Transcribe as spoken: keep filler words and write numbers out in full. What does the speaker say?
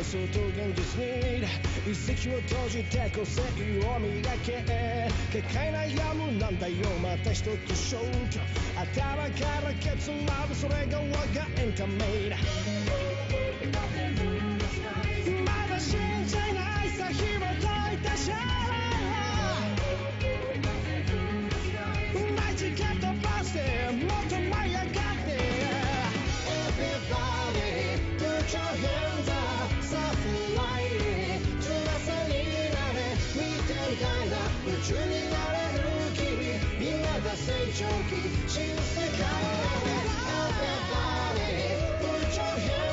想と現実に一石を閉じて個性を磨け結界悩むなんだよまた一つ消去頭からケツまでそれが我がエンタメだまだ信じないさ紐解いたシャラ毎日蹴っ飛ばしてもっと舞い上がって Everybody put your hands up さあフライ翼になれ見てみたいな夢中になれる君みんなが成長期新世界へ Everybody put your hands up